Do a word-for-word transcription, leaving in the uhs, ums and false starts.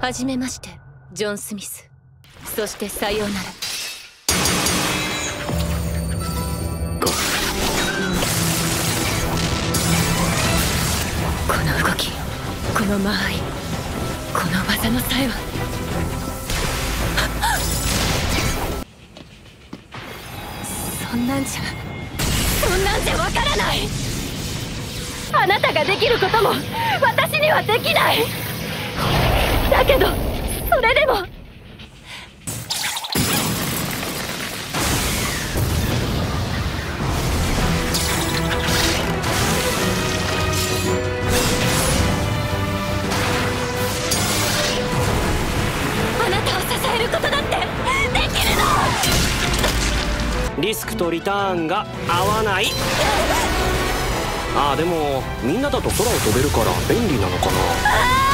はじめまして、ジョン・スミス。そしてさようなら。この動き、この間合い、この技のさえはそんなんじゃそんなんじゃわからない。あなたができることも私にはできない。だけどそれでもあなたを支えることだってできるの。 リスクとリターンが合わない。ああでもみんなだと空を飛べるから便利なのかな。